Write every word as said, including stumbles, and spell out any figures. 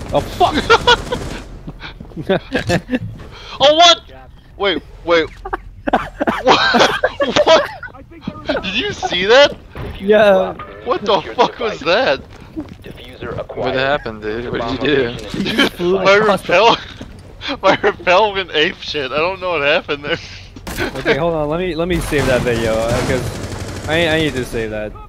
Oh fuck! Oh what? Wait, wait. What? What? Did you see that? Yeah. What the fuck was that? What happened, dude? What did you do? Dude, flew my across the- repel, my repel went ape shit. I don't know what happened there. Okay, hold on. Let me let me save that video because I I need to save that.